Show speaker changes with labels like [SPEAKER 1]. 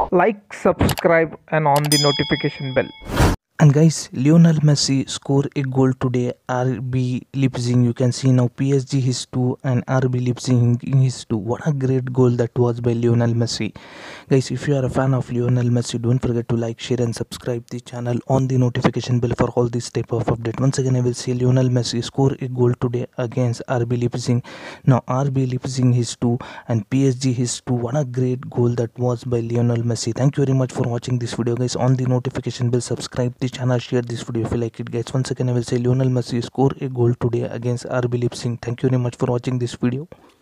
[SPEAKER 1] Like, subscribe, and on the notification bell.
[SPEAKER 2] And guys, Lionel Messi score a goal today. RB Leipzig. You can see now PSG his two and RB Leipzig his two. What a great goal that was by Lionel Messi. Guys, if you are a fan of Lionel Messi, don't forget to like, share, and subscribe the channel on the notification bell for all this type of update. Once again, I will say Lionel Messi score a goal today against RB Leipzig. Now RB Leipzig his two and PSG his two. What a great goal that was by Lionel Messi. Thank you very much for watching this video, guys. On the notification bell, subscribe the channel, share this video if you like it, guys. Once again, I will say Lionel Messi score a goal today against RB Leipzig. Thank you very much for watching this video.